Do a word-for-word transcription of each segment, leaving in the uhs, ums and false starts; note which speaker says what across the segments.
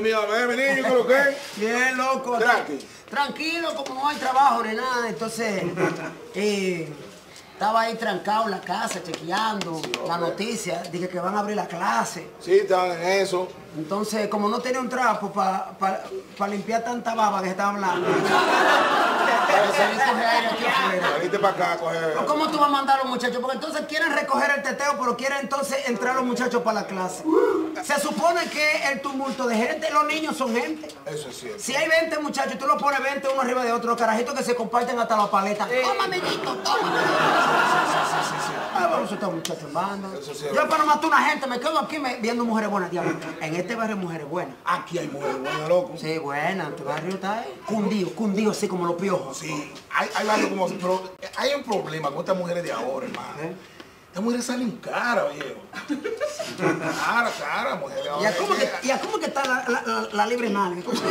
Speaker 1: mío, mi niño, ¿qué lo que?
Speaker 2: Bien, loco.
Speaker 1: Tranqui.
Speaker 2: Tranquilo, como no hay trabajo ni nada, entonces eh, estaba ahí trancado en la casa, chequeando sí, la noticia, dije que van a abrir la clase.
Speaker 1: Sí, estaban en eso.
Speaker 2: Entonces, como no tenía un trapo para pa, pa limpiar tanta baba que se estaba hablando, salí a coger aire aquí afuera.
Speaker 1: Saliste para acá a coger.
Speaker 2: ¿Cómo tú vas a mandar a los muchachos? Porque entonces quieren recoger el teteo, pero quieren entonces entrar los muchachos para la clase. Se supone que el tumulto de gente, los niños son gente.
Speaker 1: Eso es cierto.
Speaker 2: Si hay veinte muchachos, tú los pones veinte uno arriba de otro, los carajitos que se comparten hasta la paleta. Sí. Toma, amiguito, toma. Sí, sí, sí, sí. Ah, vamos a estar muchachos en banda.
Speaker 1: Eso sí,
Speaker 2: yo para matar a una gente me quedo aquí me, viendo mujeres buenas, diablo. En este barrio hay mujeres buenas.
Speaker 1: Aquí hay mujeres buenas, loco.
Speaker 2: Sí, buenas. En tu barrio está eh, cundido, cundido así como los piojos.
Speaker 1: Sí, hay, hay varios como así, pero hay un problema con estas mujeres de ahora, hermano. ¿Eh? Estas mujeres salen caras, viejo. Cara, cara, mujeres.
Speaker 2: ¿Y a cómo que, ¿y a cómo que está la, la, la, la libre nalga? ¿Cómo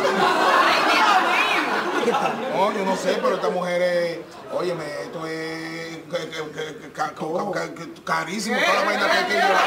Speaker 2: que está?
Speaker 1: No, yo no sé, pero estas mujeres, óyeme, esto es que, que, que, que, ca,
Speaker 2: oh.
Speaker 1: ca, que, carísimo, toda la vaina que hay que llevar.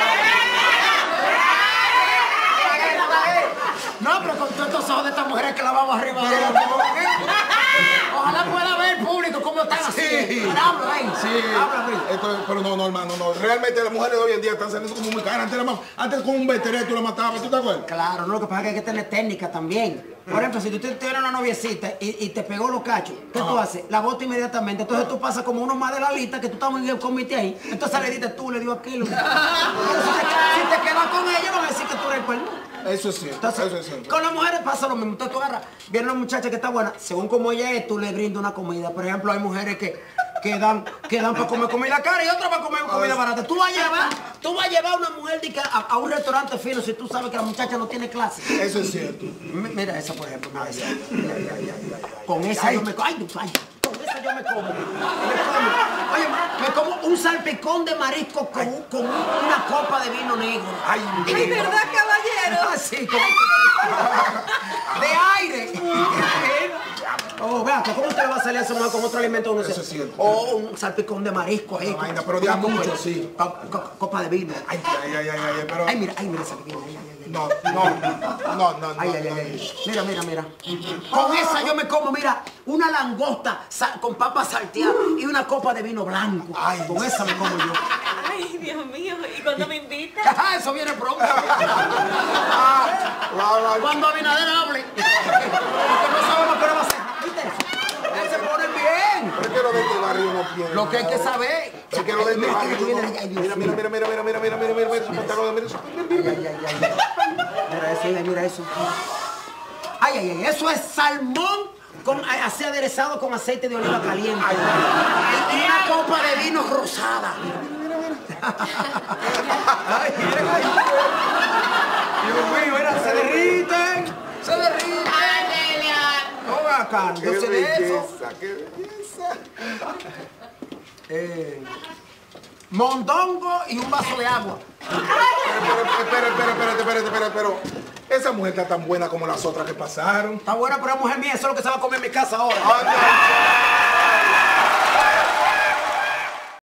Speaker 2: No, pero con todos estos ojos de estas mujeres que la vamos arriba de la ojalá pueda ver el público cómo están así.
Speaker 1: Sí.
Speaker 2: Habla ahí.
Speaker 1: Sí. Habla, esto, pero no, no, hermano, no. Realmente las mujeres de hoy en día están saliendo como muy caras. Antes, la, antes con un veterano tú la matabas, ¿tú te acuerdas?
Speaker 2: Claro, no, lo que pasa es que hay que tener técnica también. Por ejemplo, si tú tienes una noviecita y, y te pegó los cachos, ¿qué Ajá. tú haces? La bota inmediatamente. Entonces tú pasas como uno más de la lista que tú estás muy comité ahí. Entonces le dices tú, le digo aquello. Pero si te, si te quedas con ella, van a decir que tú eres el cuerno.
Speaker 1: Eso es cierto,
Speaker 2: Entonces,
Speaker 1: eso es cierto.
Speaker 2: Con las mujeres pasa lo mismo. Entonces tú agarras, viene una muchacha que está buena, según como ella es, tú le brindas una comida. Por ejemplo, hay mujeres que, que dan, que dan para comer comida cara y otras para comer comida barata. Tú vas a llevar, tú vas a llevar a una mujer de que a, a un restaurante fino si tú sabes que la muchacha no tiene clase.
Speaker 1: Eso es cierto.
Speaker 2: M mira esa, por ejemplo, mira esa. Mira, mira, mira, mira. Con esa yo me como. Ay, ay, con esa yo me como. Me como. Oye, me como un salpicón de marisco con, con una copa de vino negro.
Speaker 1: Ay,
Speaker 3: ay, ¿verdad, caballero?
Speaker 2: Así, como de aire. Oh, vea, ¿cómo usted va a salir a esa mujer con otro alimento? No sé.
Speaker 1: Eso es cierto.
Speaker 2: O un salpicón de marisco ahí.
Speaker 1: No, vaina, pero de a mucho, sí.
Speaker 2: Copa de vino.
Speaker 1: Ay, ay, ay, ay, pero...
Speaker 2: Ay, mira, ay, mira esa bebida. Ay, ay, ay.
Speaker 1: No, no, no, no, no.
Speaker 2: Ay, ay, ay, ay. Mira, mira, mira. Con esa yo me como, mira, una langosta con papas salteadas y una copa de vino blanco. Ay, con esa me como yo.
Speaker 3: Ay, Dios mío. ¿Y cuando me invitan?
Speaker 2: Eso viene pronto.
Speaker 1: Ah,
Speaker 2: cuando Abinader hable. Porque no sabemos qué le va a hacer. ¿Viste eso? Él se pone bien.
Speaker 1: ¿Por qué lo de este barrio no tiene?
Speaker 2: Lo que hay que saber.
Speaker 1: Es que lo de este barrio no... Mira, mira, mira, mira, mira, mira, mira, mira, mira, mira, su pantalón, mira eso.
Speaker 2: Ay, ay, ay, ay. Mira eso, mira eso. Ay, ay, ay, eso es salmón con, así aderezado con aceite de oliva caliente. Ay, y una copa de vino rosada. Mira, mira, mira. Ay, mira, ay. Dios mío, mira, se derriten. Se derriten.
Speaker 3: Ay, Delia.
Speaker 2: No, acá,
Speaker 1: Qué
Speaker 2: no sé de eso.
Speaker 1: belleza, qué belleza.
Speaker 2: Eh, mondongo y un vaso de agua.
Speaker 1: Espera, espera, espera, espera, espera, pero esa mujer está tan buena como las otras que pasaron.
Speaker 2: Está buena, pero es mujer mía, eso es lo que se va a comer en mi casa ahora.
Speaker 1: Ay, ay, ay.